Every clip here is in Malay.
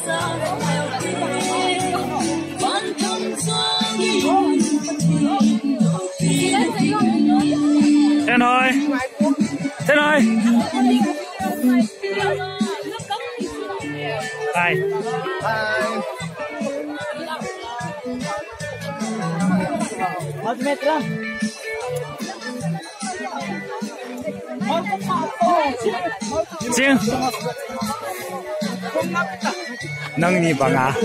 Thiên ơi, Thiên ơi, ai? Chinh, nâng ni bằng à?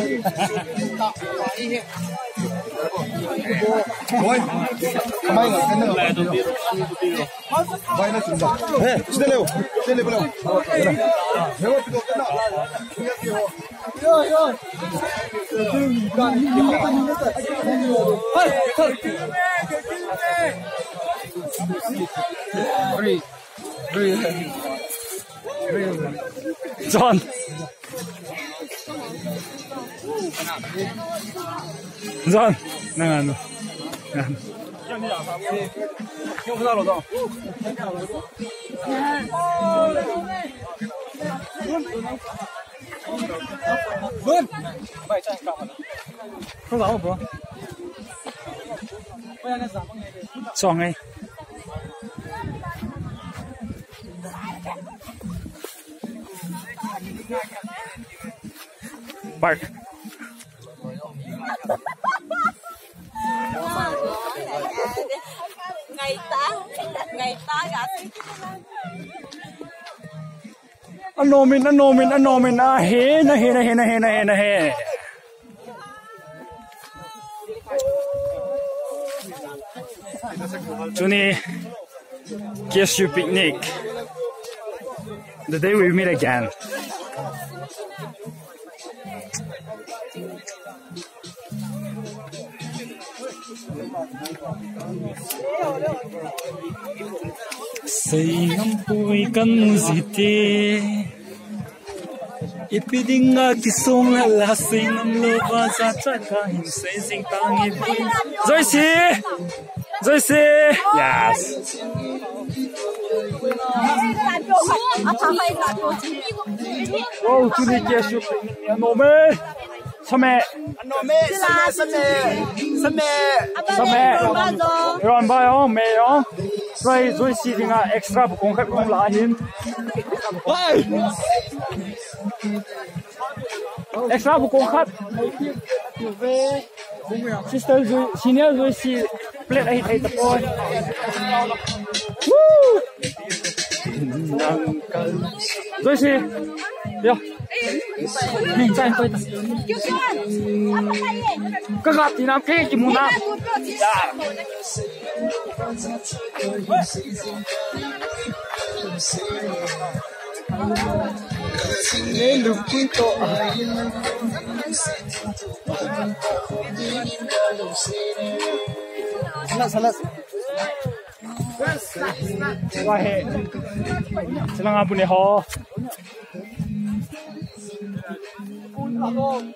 Oi, kamay na, kanya na. Bay na sunda. Sida leo, sida leo. Leo pito kana. Yo. John. John, ano? 用不到了都。滚！快站干嘛呢？说啥我不？我想干啥？ 撞哎！Bark. Ngày ta gạt. Anh nô mình à hê na hê. Johnny, guess you picnic. The day we meet again. Say ngam pui kan zite ipidinga kisong la say ngam lova za chaka hin say sing tangi Joyce yes oh tu ni kia shu no me Same. Ron ba yo me yo. Rồi xí thì ngã extra bộ công khách không lá hin. Extra bộ công khách. Sister rồi senior rồi xí plate ấy thấy tập ơi. Rồi xí. Yo. Nhìn chạy tôi. Các bạn thì làm cái gì muốn làm? Nên được quy tổ. Salah. Wah, senang apa ni ho?